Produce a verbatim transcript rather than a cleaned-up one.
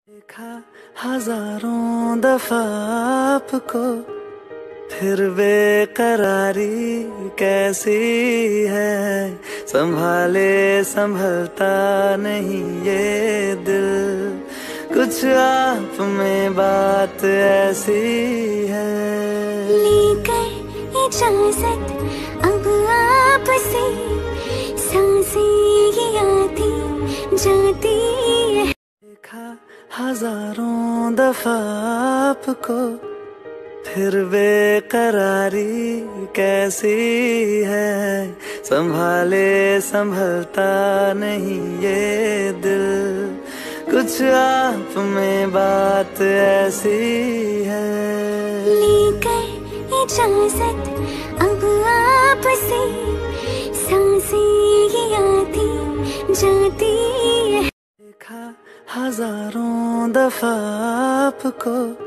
देखा हजारों दफा आपको, फिर बेकरारी कैसी है। संभाले संभलता नहीं ये दिल, कुछ आप में बात ऐसी है। लेकर इजाजत अब आपसे, सांसें ये आती जाती है। देखा हजारों दफा आपको, फिर बेकरारी कैसी है। संभाले संभलता नहीं ये दिल, कुछ आप में बात ऐसी है। लेकर इजाजत अब आपसे, सांसें ये आती जाती है। देखा हजारों दफा आपको,